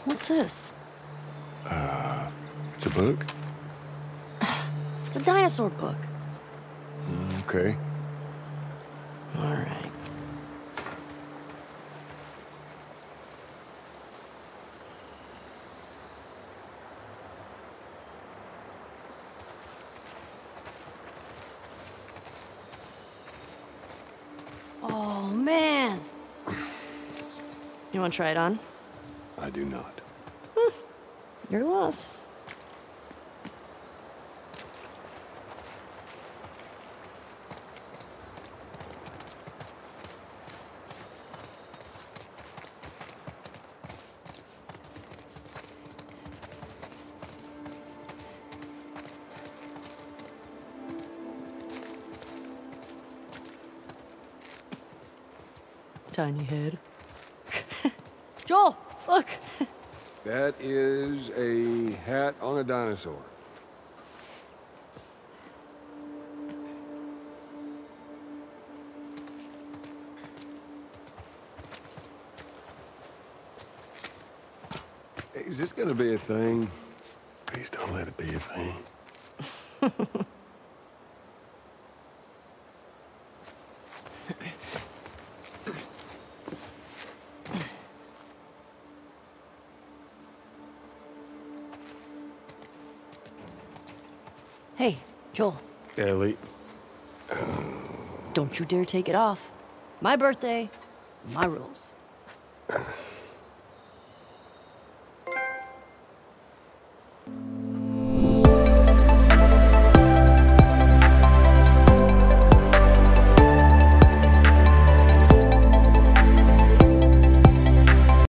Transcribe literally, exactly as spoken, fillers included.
What's this? Uh, it's a book? It's a dinosaur book. Mm, okay. All right. Oh, man. You want to try it on? I do not. Hmm. Your loss. Tiny head. Joel, look! That is a hat on a dinosaur. Hey, is this gonna be a thing? Please don't let it be a thing. Hey, Joel. Ellie. Don't you dare take it off. My birthday, my rules.